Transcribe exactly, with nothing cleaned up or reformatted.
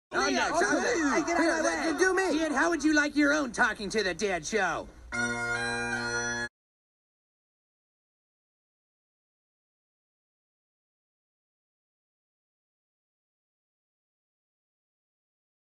Oh, yes. Okay. Hey, get out of my way. Do me. Kid, how would you like your own Talking to the Dead show?